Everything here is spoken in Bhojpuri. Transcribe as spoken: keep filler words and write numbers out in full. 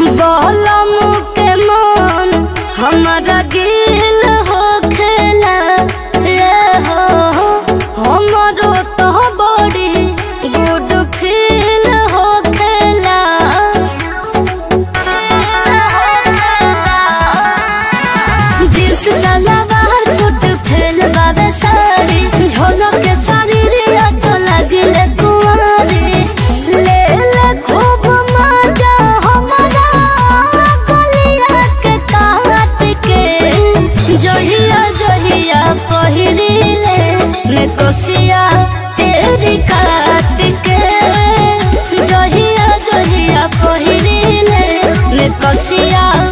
बहलम के मन हमारा गिल हो खेला ये हो हमारो तो बड़ी गुड फील हो खेला। जींस सलवार सूट फैल बाबे साड़ी झोलक के साड़ी रिया तो लगिले कुंवारी ले ले खूब मजा हमारा गलिया के काट के जहिया जहिया पहिरिले मैं कोसिया तेरी काट के जहिया जहिया पहिरिले मैं कोसिया